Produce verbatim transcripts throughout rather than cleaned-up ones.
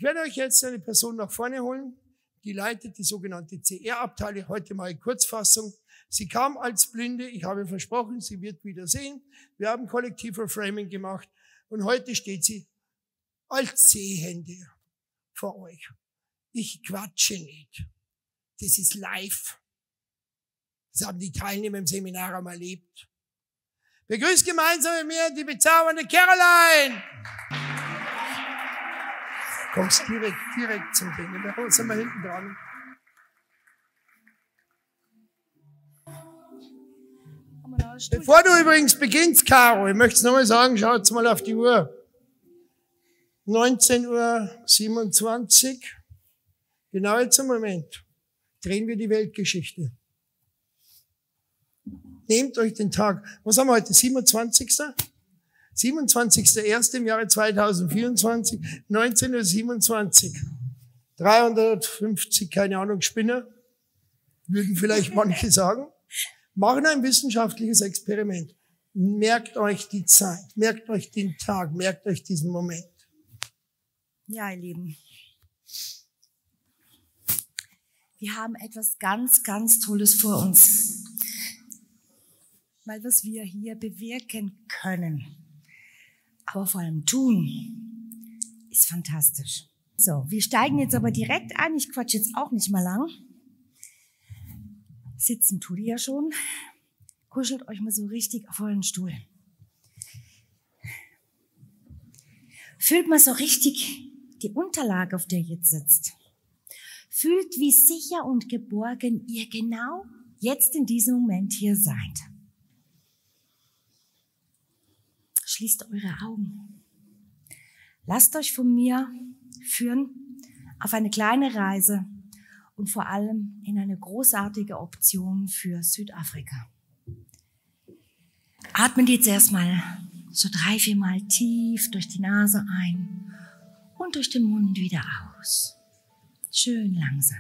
werde euch jetzt eine Person nach vorne holen, die leitet die sogenannte C R-Abteilung. Heute mal in Kurzfassung. Sie kam als Blinde, ich habe versprochen, sie wird wieder sehen. Wir haben kollektiver Framing gemacht und heute steht sie als Sehende vor euch. Ich quatsche nicht. Das ist live. Das haben die Teilnehmer im Seminar einmal erlebt. Begrüßt gemeinsam mit mir die bezaubernde Caroline. Kommst direkt, direkt zum Ding. Wir sind mal hinten dran. Bevor du übrigens beginnst, Caro, ich möchte es nochmal sagen, schaut mal auf die Uhr. neunzehn Uhr siebenundzwanzig. Genau jetzt im Moment drehen wir die Weltgeschichte. Nehmt euch den Tag. Was haben wir heute? siebenundzwanzigster siebenundzwanzigster erster im Jahre zweitausendvierundzwanzig, neunzehn Uhr siebenundzwanzig. dreihundertfünfzig, keine Ahnung, Spinner, würden vielleicht manche sagen. Machen ein wissenschaftliches Experiment. Merkt euch die Zeit, merkt euch den Tag, merkt euch diesen Moment. Ja, ihr Lieben. Wir haben etwas ganz, ganz Tolles vor uns. Weil was wir hier bewirken können, aber vor allem tun, ist fantastisch. So, wir steigen jetzt aber direkt ein. Ich quatsche jetzt auch nicht mal lang. Sitzen tut ihr ja schon. Kuschelt euch mal so richtig auf euren Stuhl. Fühlt mal so richtig die Unterlage, auf der ihr jetzt sitzt. Fühlt, wie sicher und geborgen ihr genau jetzt in diesem Moment hier seid. Schließt eure Augen. Lasst euch von mir führen auf eine kleine Reise und vor allem in eine großartige Option für Südafrika. Atmen jetzt erstmal so drei, vier Mal tief durch die Nase ein und durch den Mund wieder aus. Schön langsam.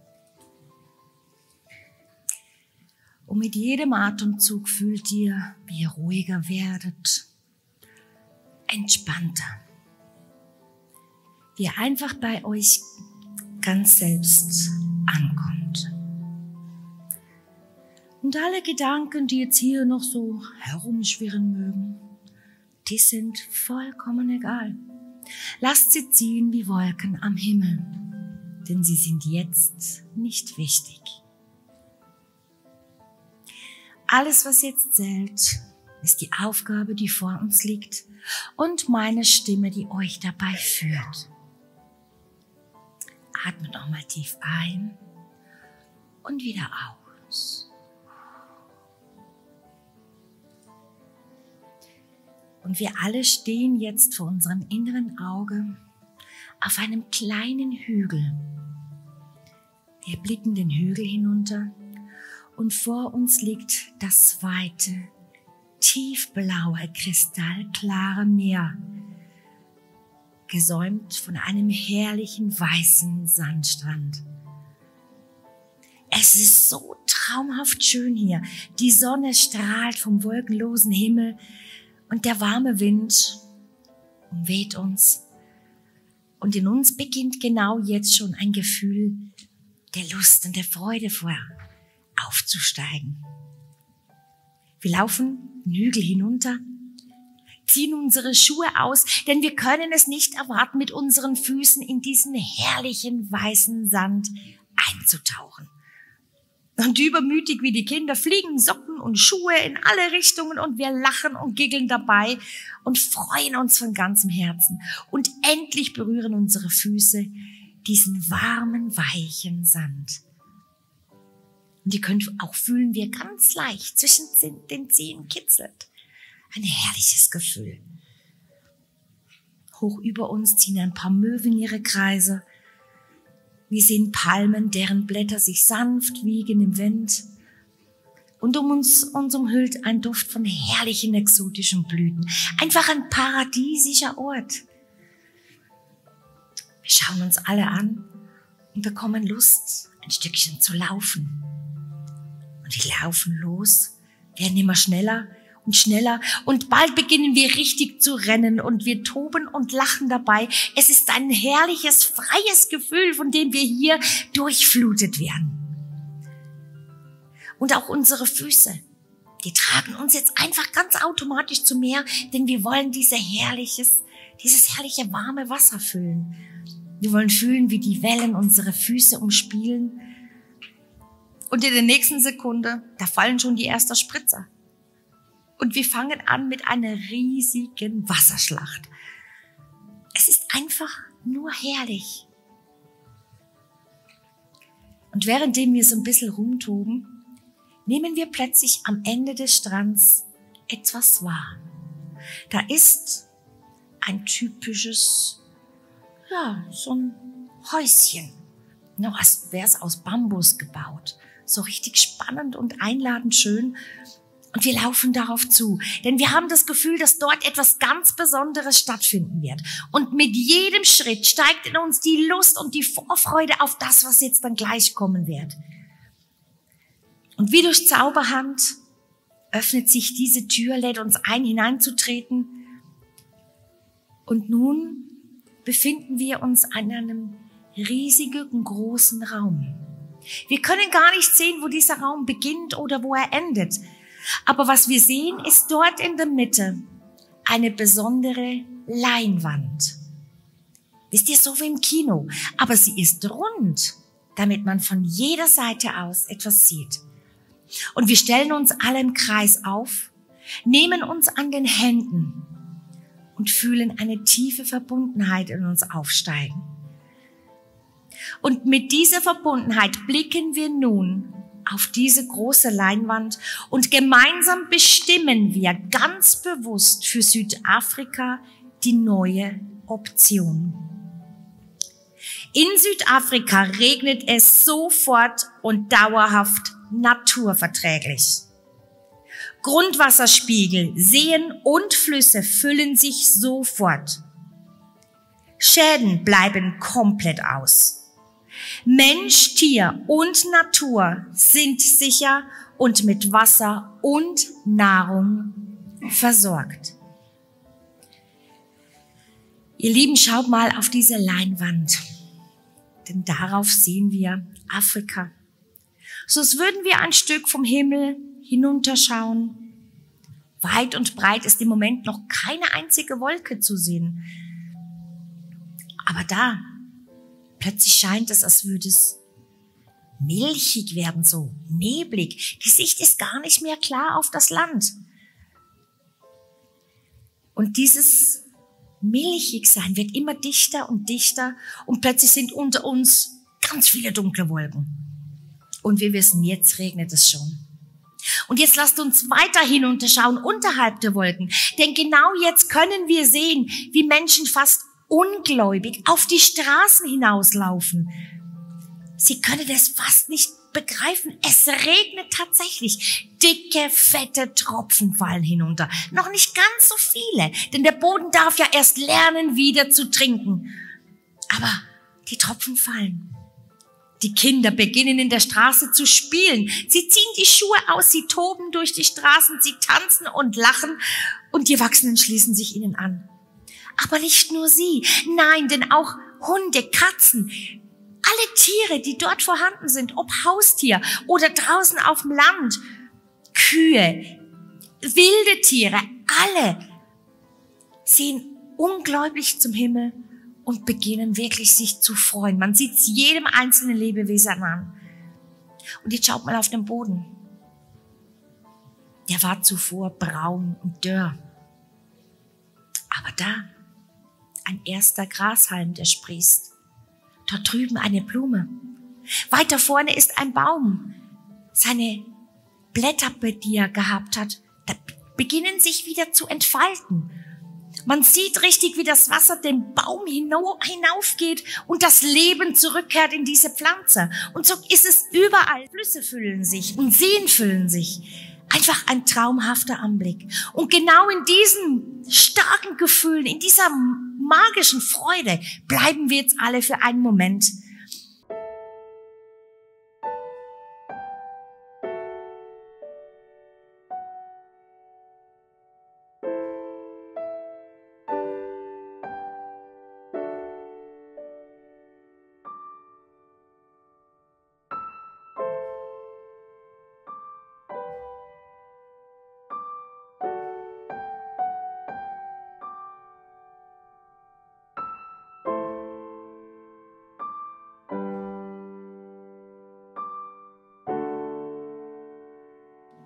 Und mit jedem Atemzug fühlt ihr, wie ihr ruhiger werdet, entspannter. Wie ihr einfach bei euch ganz selbst ankommt. Und alle Gedanken, die jetzt hier noch so herumschwirren mögen, die sind vollkommen egal. Lasst sie ziehen wie Wolken am Himmel, denn sie sind jetzt nicht wichtig. Alles, was jetzt zählt, ist die Aufgabe, die vor uns liegt und meine Stimme, die euch dabei führt. Atmet nochmal tief ein und wieder aus. Und wir alle stehen jetzt vor unserem inneren Auge auf einem kleinen Hügel. Wir blicken den Hügel hinunter und vor uns liegt das weite, tiefblaue, kristallklare Meer, gesäumt von einem herrlichen weißen Sandstrand. Es ist so traumhaft schön hier. Die Sonne strahlt vom wolkenlosen Himmel und der warme Wind umweht uns. Und in uns beginnt genau jetzt schon ein Gefühl der Lust und der Freude vor, aufzusteigen. Wir laufen den Hügel hinunter, ziehen unsere Schuhe aus, denn wir können es nicht erwarten, mit unseren Füßen in diesen herrlichen weißen Sand einzutauchen. Und übermütig wie die Kinder fliegen Socken und Schuhe in alle Richtungen und wir lachen und giggeln dabei und freuen uns von ganzem Herzen. Und endlich berühren unsere Füße diesen warmen, weichen Sand. Und ihr könnt auch fühlen, wie er ganz leicht zwischen den Zehen kitzelt. Ein herrliches Gefühl. Hoch über uns ziehen ein paar Möwen ihre Kreise. Wir sehen Palmen, deren Blätter sich sanft wiegen im Wind. Und um uns, uns umhüllt ein Duft von herrlichen exotischen Blüten. Einfach ein paradiesischer Ort. Wir schauen uns alle an und bekommen Lust, ein Stückchen zu laufen. Und wir laufen los, werden immer schneller. Und und schneller und bald beginnen wir richtig zu rennen und wir toben und lachen dabei. Es ist ein herrliches, freies Gefühl, von dem wir hier durchflutet werden. Und auch unsere Füße, die tragen uns jetzt einfach ganz automatisch zum Meer, denn wir wollen diese herrliches, dieses herrliche warme Wasser fühlen. Wir wollen fühlen, wie die Wellen unsere Füße umspielen. Und in der nächsten Sekunde, da fallen schon die ersten Spritzer. Und wir fangen an mit einer riesigen Wasserschlacht. Es ist einfach nur herrlich. Und währenddem wir so ein bisschen rumtoben, nehmen wir plötzlich am Ende des Strands etwas wahr. Da ist ein typisches, ja, so ein Häuschen. Noch als wäre es aus Bambus gebaut. So richtig spannend und einladend schön. Und wir laufen darauf zu, denn wir haben das Gefühl, dass dort etwas ganz Besonderes stattfinden wird. Und mit jedem Schritt steigt in uns die Lust und die Vorfreude auf das, was jetzt dann gleich kommen wird. Und wie durch Zauberhand öffnet sich diese Tür, lädt uns ein, hineinzutreten. Und nun befinden wir uns an einem riesigen, großen Raum. Wir können gar nicht sehen, wo dieser Raum beginnt oder wo er endet. Aber was wir sehen, ist dort in der Mitte eine besondere Leinwand. Wisst ihr, so wie im Kino. Aber sie ist rund, damit man von jeder Seite aus etwas sieht. Und wir stellen uns alle im Kreis auf, nehmen uns an den Händen und fühlen eine tiefe Verbundenheit in uns aufsteigen. Und mit dieser Verbundenheit blicken wir nun auf diese große Leinwand und gemeinsam bestimmen wir ganz bewusst für Südafrika die neue Option. In Südafrika regnet es sofort und dauerhaft naturverträglich. Grundwasserspiegel, Seen und Flüsse füllen sich sofort. Schäden bleiben komplett aus. Mensch, Tier und Natur sind sicher und mit Wasser und Nahrung versorgt. Ihr Lieben, schaut mal auf diese Leinwand, denn darauf sehen wir Afrika. So als würden wir ein Stück vom Himmel hinunterschauen. Weit und breit ist im Moment noch keine einzige Wolke zu sehen. Aber da, plötzlich scheint es, als würde es milchig werden, so neblig. Die Sicht ist gar nicht mehr klar auf das Land. Und dieses Milchigsein wird immer dichter und dichter und plötzlich sind unter uns ganz viele dunkle Wolken. Und wir wissen, jetzt regnet es schon. Und jetzt lasst uns weiter hinunterschauen unterhalb der Wolken. Denn genau jetzt können wir sehen, wie Menschen fast ungläubig auf die Straßen hinauslaufen. Sie können es fast nicht begreifen. Es regnet tatsächlich. Dicke, fette Tropfen fallen hinunter. Noch nicht ganz so viele, denn der Boden darf ja erst lernen, wieder zu trinken. Aber die Tropfen fallen. Die Kinder beginnen in der Straße zu spielen. Sie ziehen die Schuhe aus, sie toben durch die Straßen, sie tanzen und lachen und die Erwachsenen schließen sich ihnen an. Aber nicht nur sie, nein, denn auch Hunde, Katzen, alle Tiere, die dort vorhanden sind, ob Haustier oder draußen auf dem Land, Kühe, wilde Tiere, alle sehen ungläubig zum Himmel und beginnen wirklich sich zu freuen. Man sieht es jedem einzelnen Lebewesen an. Und jetzt schaut mal auf den Boden. Der war zuvor braun und dürr. Aber da, ein erster Grashalm, der sprießt. Dort drüben eine Blume. Weiter vorne ist ein Baum. Seine Blätter, die er gehabt hat, da beginnen sich wieder zu entfalten. Man sieht richtig, wie das Wasser den Baum hinaufgeht und das Leben zurückkehrt in diese Pflanze. Und so ist es überall. Flüsse füllen sich und Seen füllen sich. Einfach ein traumhafter Anblick. Und genau in diesen starken Gefühlen, in dieser magischen Freude bleiben wir jetzt alle für einen Moment.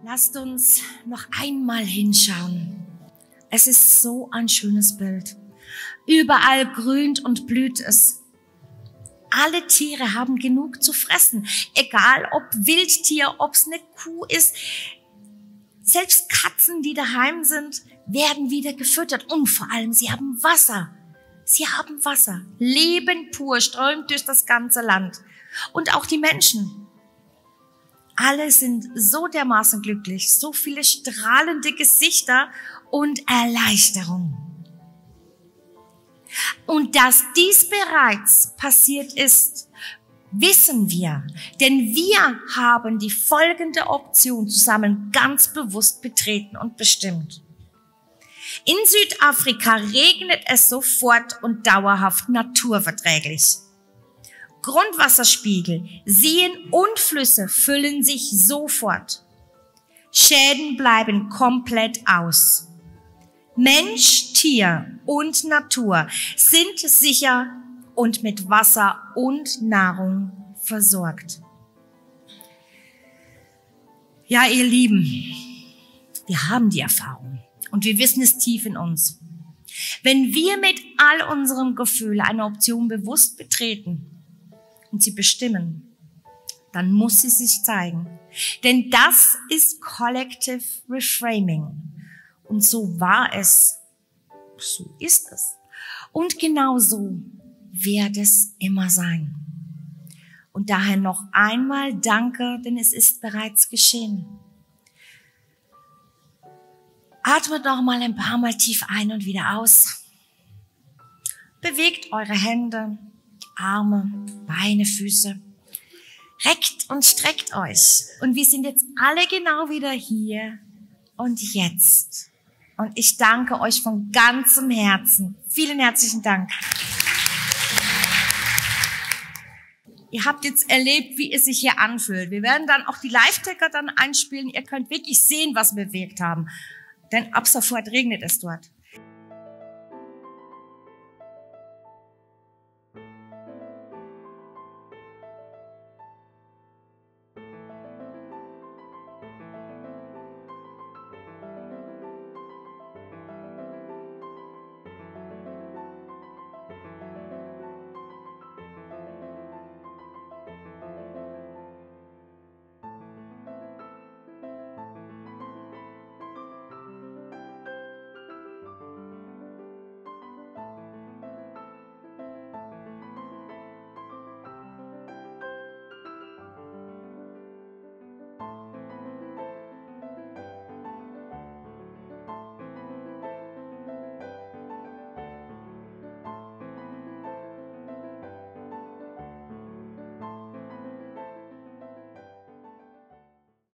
Lasst uns noch einmal hinschauen. Es ist so ein schönes Bild. Überall grünt und blüht es. Alle Tiere haben genug zu fressen, egal ob Wildtier, ob es eine Kuh ist. Selbst Katzen, die daheim sind, werden wieder gefüttert. Und vor allem, sie haben Wasser. Sie haben Wasser. Leben pur strömt durch das ganze Land. Und auch die Menschen. Alle sind so dermaßen glücklich, so viele strahlende Gesichter und Erleichterung. Und dass dies bereits passiert ist, wissen wir, denn wir haben die folgende Option zusammen ganz bewusst betreten und bestimmt. In Südafrika regnet es sofort und dauerhaft naturverträglich. Grundwasserspiegel, Seen und Flüsse füllen sich sofort. Schäden bleiben komplett aus. Mensch, Tier und Natur sind sicher und mit Wasser und Nahrung versorgt. Ja, ihr Lieben, wir haben die Erfahrung und wir wissen es tief in uns. Wenn wir mit all unserem Gefühl eine Option bewusst betreten und sie bestimmen, dann muss sie sich zeigen. Denn das ist Collective Reframing. Und so war es, so ist es. Und genau so wird es immer sein. Und daher noch einmal Danke, denn es ist bereits geschehen. Atmet noch mal ein paar Mal tief ein und wieder aus. Bewegt eure Hände, Arme, Beine, Füße. Reckt und streckt euch. Und wir sind jetzt alle genau wieder hier und jetzt. Und ich danke euch von ganzem Herzen. Vielen herzlichen Dank. Ihr habt jetzt erlebt, wie es sich hier anfühlt. Wir werden dann auch die Live-Ticker dann einspielen. Ihr könnt wirklich sehen, was wir bewegt haben. Denn ab sofort regnet es dort.